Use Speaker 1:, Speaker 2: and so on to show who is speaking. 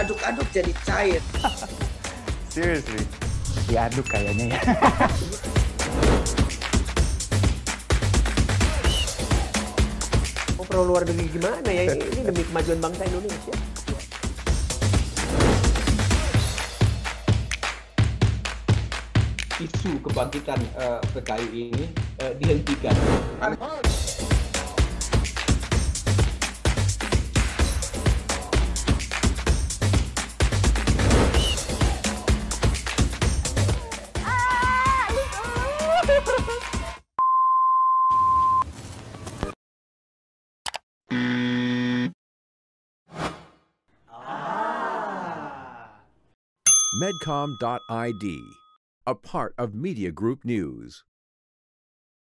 Speaker 1: diaduk-aduk jadi cair.
Speaker 2: Seriously? Diaduk kayaknya ya.
Speaker 3: Mau pro luar negeri gimana ya? Ini demi kemajuan bangsa Indonesia.
Speaker 4: Isu kebangkitan PKI ini dihentikan.
Speaker 5: Medcom.id, a part of Media Group News.